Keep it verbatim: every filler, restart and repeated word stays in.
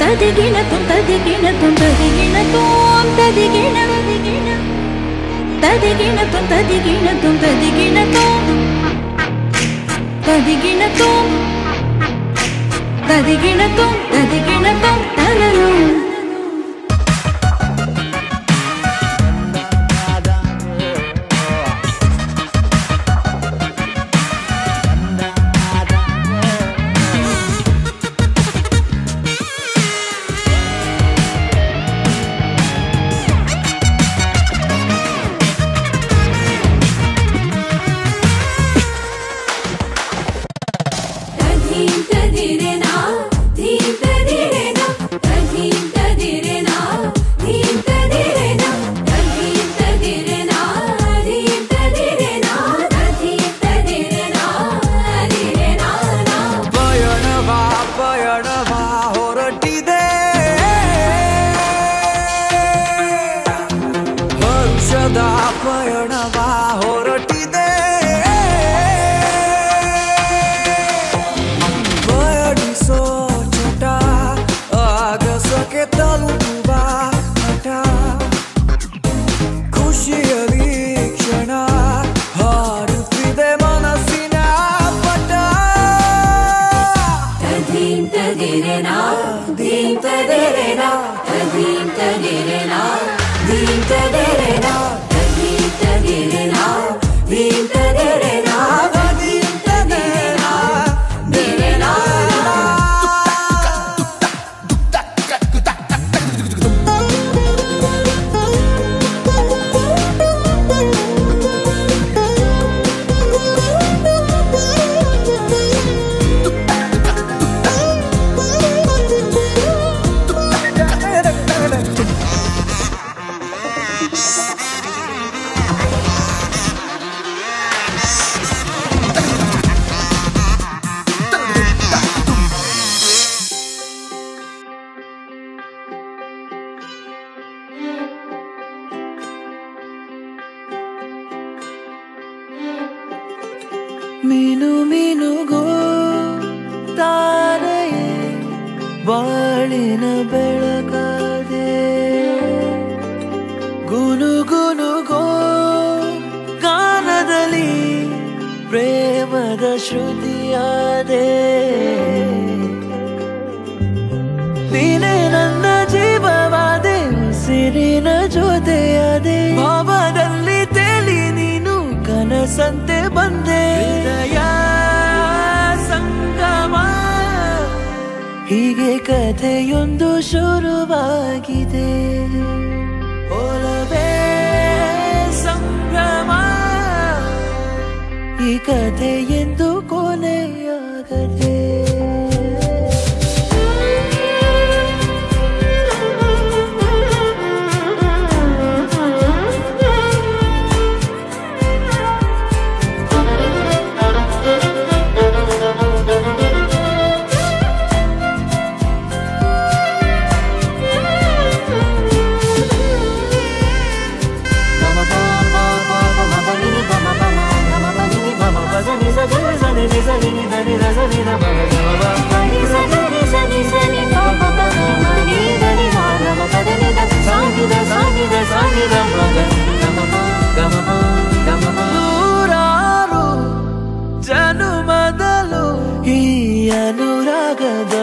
ತದಿಗಿಣ ತುಂ ತದಿಗಿಣ ತುಂ ತದಿಗಿಣ ತುಂ ತದಿಗಿಣ ತದಿಗಿಣ ತುಂ ತದಿಗಿಣ ತುಂ ತದಿಗಿಣ ತುಂ ತದಿಗಿಣ ತುಂ ತದಿಗಿಣ ತುಂ ತದಿಗಿಣ ತುಂ ತಲರು ಪಯಣವಾ ಹೊರಟಿದೆ ಪಯಣಿಸೋ ಚಟ ಆಗಸಕ್ಕೆ ತಲುಪುವ ಹಠ ಖುಷಿಯಲಿ ಕ್ಷಣ ಹಾಡುತ್ತಿದೆ ಮನಸ್ಸಿನ ಪಟ ತದೀಂ ತದಿರೆನಾ ದೀಂ ತದಿರೆನಾ ತದೀಂ ತದಿರೆನಾ ದೀಂ ತದಿರೆನಾ ತದೀಂ ತದಿರೆನಾ ದೀಂ ತದಿರೆನಾ ದೀಂ ತದಿರೆನಾ ದಿರೆನಾ ಮೀನು ಮೀನುಗೋ ತಾರೆಯೇ ಬಾಳಿನ ಬೆಳಕಾದೆ ಗುನುಗುನುಗೋ ಗಾನದಲ್ಲಿ ಪ್ರೇಮದ ಶ್ರುತಿಯಾದೆ ನೀನೇ ನನ್ನ ಜೀವವಾದೆ ಉಸಿರಿನ ಜೊತೆಯಾದೆ ಭಾವದಲ್ಲಿ ತೇಲಿ ನೀನು ಕನಸಂತೆ ಬಂದೆ ಹೃದಯ ಸಂಗಮ ಹೀಗೆ ಕಥೆಯೊಂದು ಶುರುವಾಗಿದೆ ಒಲವೇ ಸಂಭ್ರಮ ಈ ಕಥೆಯೆಂದು ಕೊನೆಯಾಗದೆ ನೂರಾರು ಜನುಮದಲು ಈ ಅನುರಾಗದ